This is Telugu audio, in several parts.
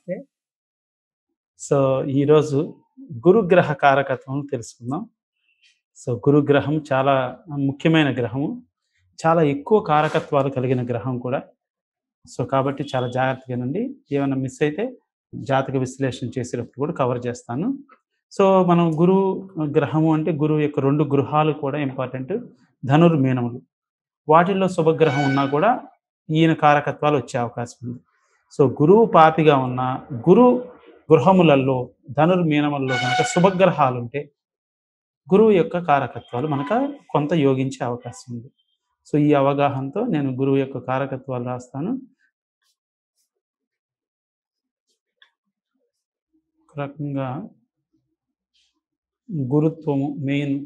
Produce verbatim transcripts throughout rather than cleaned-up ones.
నమస్తే. సో, ఈరోజు గురుగ్రహ కారకత్వం తెలుసుకుందాం. సో, గురుగ్రహం చాలా ముఖ్యమైన గ్రహము. చాలా ఎక్కువ కారకత్వాలు కలిగిన గ్రహం కూడా. సో, కాబట్టి చాలా జాగ్రత్తగా వినండి. ఏమన్నా మిస్ అయితే జాతక విశ్లేషణ చేసేటప్పుడు కూడా కవర్ చేస్తాను. సో, మనం గురువు గ్రహము అంటే గురువు యొక్క రెండు గృహాలు కూడా ఇంపార్టెంట్. ధనుర్మీనములు. వాటిల్లో శుభగ్రహం ఉన్నా కూడా ఈయన కారకత్వాలు వచ్చే అవకాశం ఉంది. సో, గురువు పాపిగా ఉన్న గురు గృహములలో ధనుర్మీనములలో గనక శుభగ్రహాలుంటే గురువు యొక్క కారకత్వాలు మనక కొంత యోగించే అవకాశం ఉంది. సో, ఈ అవగాహనతో నేను గురువు యొక్క కారకత్వాలు రాస్తాను. ఒక రకంగా గురుత్వము మెయిన్.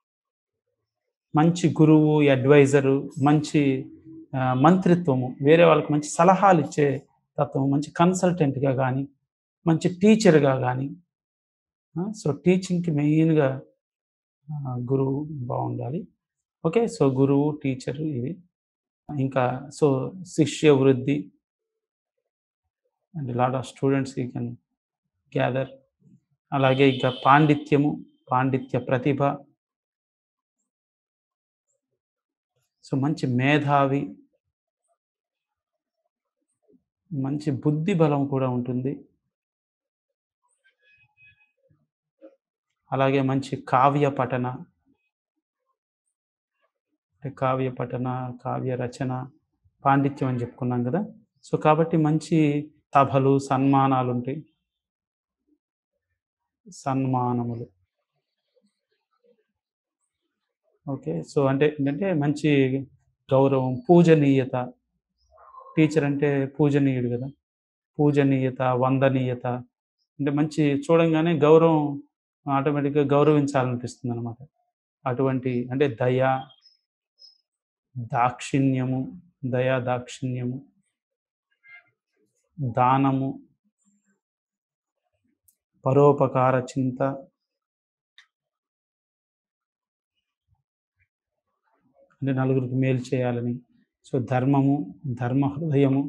మంచి గురువు, అడ్వైజరు, మంచి ఆహ్, మంత్రిత్వము, వేరే వాళ్ళకి మంచి సలహాలిచ్చే తత్వం, మంచి కన్సల్టెంట్‌గా గాని, మంచి టీచర్‌గా గాని, ఆ! సో, టీచింగ్‌కి మెయిన్‌గా ఆహ్, గురువు బావుండాలి. ఓకే. సో, గురువు, టీచరు ఇవి. ఇంకా సో, శిష్య వృద్ధి and lot of students he can gather. అలాగే ఇంకా పాండిత్యము, పాండిత్య ప్రతిభ. సో, మంచి మేధావి, మంచి బుద్ధి బలం కూడా ఉంటుంది. అలాగే మంచి కావ్య పఠన, అంటే కావ్య పఠన, కావ్య రచన, పాండిత్యం అని చెప్పుకున్నాం గదా! సో, కాబట్టి మంచి సభలు, సన్మానాలుంటాయి. సన్మానములు. ఓకే. సో, అంటే ఏంటంటే మంచి గౌరవం, పూజనీయత. టీచర్ అంటే పూజనీయుడు గదా! పూజనీయత, వందనీయత అంటే మంచి చూడంగానే గౌరవం ఆటోమేటిక్‌గా గౌరవించాలనిపిస్తుందనమాట. అటువంటి అంటే దయ, దాక్షిణ్యము, దయ, దాక్షిణ్యము, దానము, పరోపకార చింత, అంటే నలుగురికి మేలు చేయాలని. సో, ధర్మము, ధర్మ హృదయము.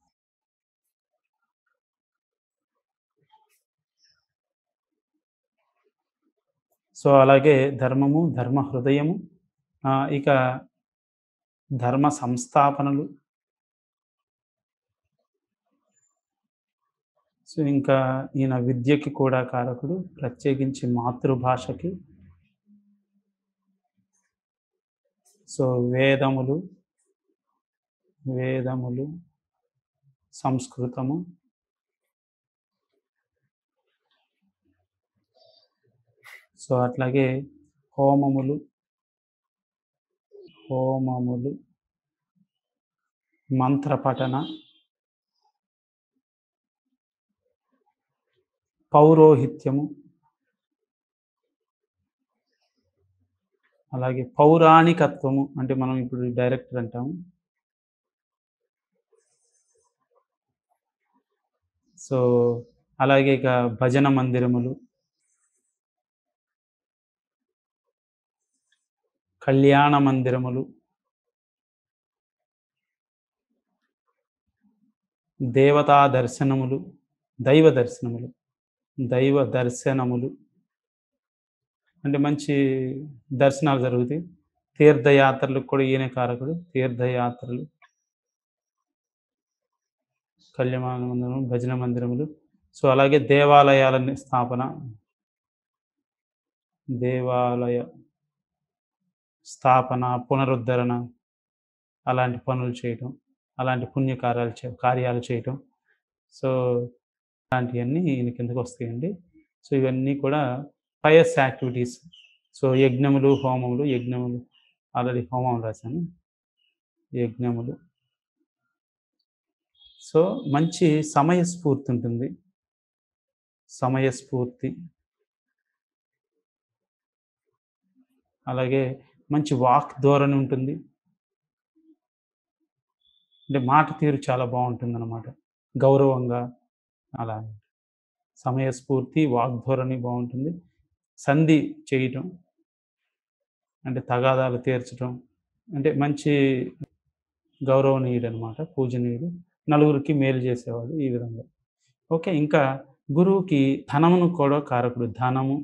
సో, అలాగే ధర్మము, ధర్మ హృదయము, ఆహ్, ఇక ధర్మ సంస్థాపనలు. సో, ఇంకా ఈయన విద్యకి కూడా కారకుడు. ప్రత్యేకించి మాతృభాషకి. సో, వేదములు, వేదములు, సంస్కృతము. సో, అట్లాగే హోమములు, హోమములు, మంత్ర పఠన, పౌరోహిత్యము, అలాగే పౌరాణికత్వము. అంటే మనం ఇప్పుడు డైరెక్టర్ అంటాము. సో, అలాగే ఇక భజన మందిరములు, కళ్యాణ మందిరములు, దేవతా దర్శనములు, దైవ దర్శనములు, దైవ దర్శనములు. అంటే మంచి దర్శనాలు జరుగుతాయి. తీర్థయాత్రలకు కూడా ఈయనే కారకుడు. తీర్థయాత్రలు, కళ్యాణ మందిరం, భజన మందిరములు. సో, అలాగే దేవాలయాల ని స్థాపన, దేవాలయ స్థాపన, పునరుద్ధరణ, అలాంటి పనులు చేయటం, అలాంటి పుణ్యకార్యాలు చే కార్యాలు చేయటం. సో, ఇలాంటియన్నీ ఈయన కిందకొస్తాయండి. సో, ఇవన్నీ కూడా పయస్ యాక్టివిటీస్. సో, యజ్ఞములు, హోమములు, యజ్ఞములు ఆల్రెడీ హోమం రాశాను. యజ్ఞములు. సో, మంచి సమయస్ఫూర్తి ఉంటుంది. సమయస్ఫూర్తి. అలాగే మంచి వాక్ ధోరణి ఉంటుంది. అంటే మాట తీరు చాలా బావుంటుందనమాట. గౌరవంగా అలా. సమయస్ఫూర్తి, వాగ్ధోరణి బావుంటుంది. సంధి చేయటం, అంటే తగాదాలు తీర్చటం, అంటే మంచి గౌరవనీయుడనమాట. పూజనీయుడు. నలుగురికి మేలు చేసేవాడు ఈ విధంగా. ఓకే. ఇంకా గురువుకి ధనమును కూడా కారకుడు. ధనము,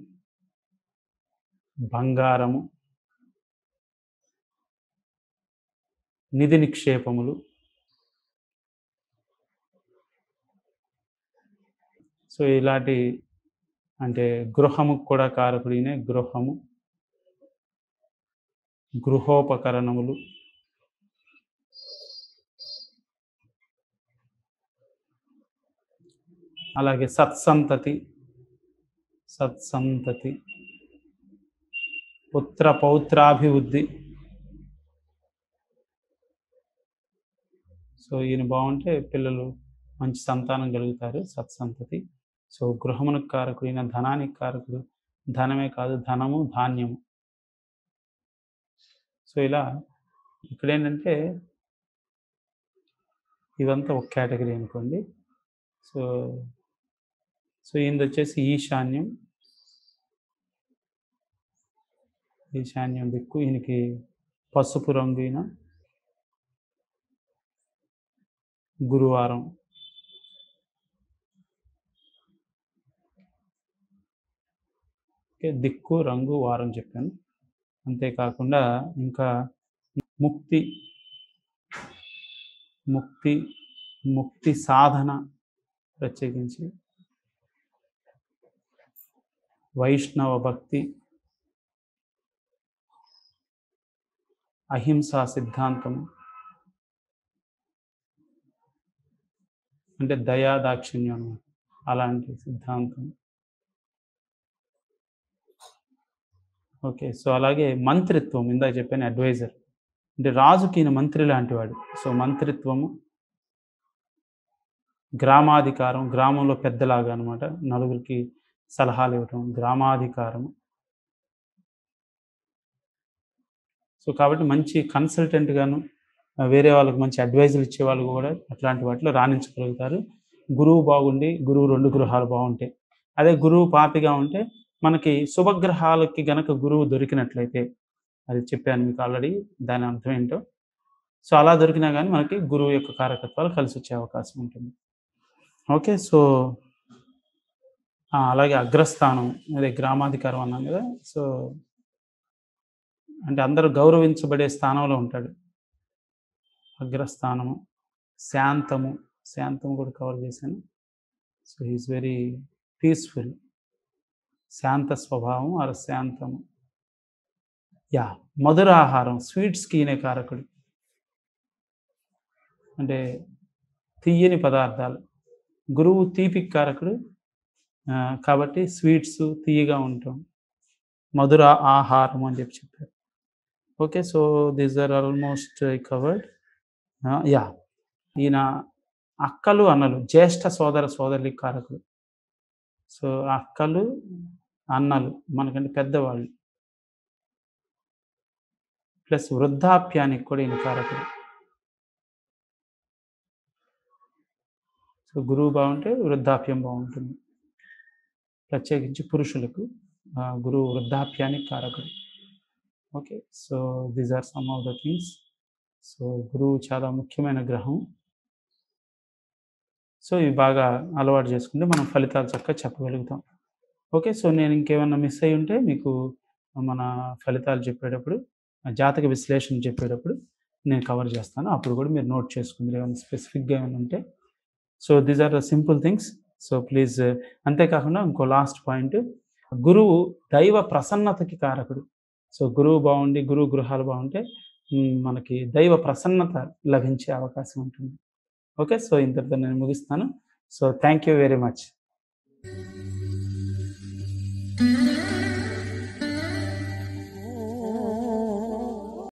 బంగారము, నిధి నిక్షేపములు. సో, ఇలాంటి అంటే గృహముకు కూడా కారకుడు ఈయనే. గృహము, గృహోపకరణములు, అలాగే సత్సంతతి, సత్సంతతి, పుత్ర పౌత్రాభివృద్ధి. సో, ఈయన బావుంటే పిల్లలు మంచి సంతానం కలుగుతారు. సత్సంతతి. సో, గృహమునకు కారకుడు ఈయన. ధనానికి కారకుడు. ధనమే కాదు, ధనము, ధాన్యము. సో, ఇలా ఇక్కడేంటంటే ఇదంతా ఒక కేటగిరీ అనుకోండి. సో, సో ఈయనదొచ్చేసి ఈశాన్యం. ఈశాన్యం దిక్కు. ఈయనకి పసుపు రంగు ఈయన. గురువారం. ఓకే. దిక్కు, రంగు, వారం చెప్పాను. అంతేకాకుండా ఇంకా ముక్తి, ముక్తి, ముక్తి సాధన ప్రత్యేకించి వైష్ణవ భక్తి, అహింసా సిద్ధాంతం అంటే దయా దాక్షిణ్యం అలాంటి సిద్ధాంతం. ఓకే. సో, అలాగే మంత్రిత్వం ఇందాక చెప్పాను అడ్వైజర్. అంటే రాజుకి ఈయన మంత్రి లాంటివాడు. సో, మంత్రిత్వము, గ్రామాధికారం, గ్రామంలో పెద్దలాగా అనమాట. నలుగురికి సలహాలు ఇవ్వటం, గ్రామాధికారం. సో, కాబట్టి మంచి కన్సల్టెంట్‌గాను వేరే వాళ్ళకి మంచి అడ్వైజులు ఇచ్చేవాళ్ళు కూడా అట్లాంటి వాటిలో రాణించగలుగుతారు. గురువు బాగుండి, గురువు రెండు గృహాలు బావుంటాయి. అదే గురువు పాపిగా ఉంటే మనకి శుభగ్రహాలకి గనక గురువు దొరికినట్లయితే, అది చెప్పాను మీకు ఆల్రెడీ దాని అర్థం ఏంటో. సో, అలా దొరికినా గానీ మనకి గురువు యొక్క కారకత్వాలు కలిసొచ్చే అవకాశం ఉంటుంది. ఓకే. సో, ఆ! అలాగే అగ్రస్థానం అదే గ్రామాధికారం అన్నాను గదా! సో, అంటే అందరూ గౌరవించబడే స్థానంలో ఉంటాడు. అగ్రస్థానము, శాంతము, శాంతం కూడా కవర్ చేశాను. So, he is very peaceful. శాంత స్వభావం ఆర్ శాంతము. యాహ్! మధుర ఆహారం, స్వీట్స్‌కి ఈయనే కారకుడు. అంటే తియ్యని పదార్థాలు. గురువు తీపికి కారకుడు. ఆహ్, కాబట్టి స్వీట్స్ తియ్యగా ఉంటాం. మధుర ఆహారం అని చెప్పి చెప్పారు. Okay. So, these are almost I covered. Ah, yeah! ఈయన అక్కలు, అన్నలు, జ్యేష్ఠ సోదర సోదరులకి కారకుడు. సో, అక్కలు, అన్నలు మనకంటే పెద్దవాళ్ళు. ప్లస్ వృద్ధాప్యానికి కూడా ఈయన కారకుడు. సో, గురువు బావుంటే వృద్ధాప్యం బావుంటుంది. ప్రత్యేకించి పురుషులకు ఆహ్, గురువు వృద్ధాప్యానికి కారకుడు. Okay. So, these are some of the things. So, గురువు చాలా ముఖ్యమైన గ్రహం. సో, ఇవి బాగా అలవాటు చేసుకుంటే మనం ఫలితాలు చక్కగా చెప్పగలుగుతాం. ఓకే. సో, నేను ఇంకేమన్నా మిస్ అయ్యుంటే మీకు మన ఫలితాలు చెప్పేటప్పుడు, జాతక విశ్లేషణ చెప్పేటప్పుడు నేను కవర్ చేస్తాను. అప్పుడు కూడా మీరు నోట్ చేసుకుందురు ఏమన్నా స్పెసిఫిక్‌గా ఏమైనా ఉంటే. So, these are the simple things. So, please అంతేకాకుండా ఇంకో లాస్ట్ పాయింట్. గురువు దైవ ప్రసన్నతకి కారకుడు. సో, గురువు బావుండి, గురువు గృహాలు బావుంటే హ్మ్, మనకి దైవ ప్రసన్నత లభించే అవకాశం ఉంటుంది. ఓకే. సో, ఇంతటితో నేను ముగిస్తాను. So, thank you very much.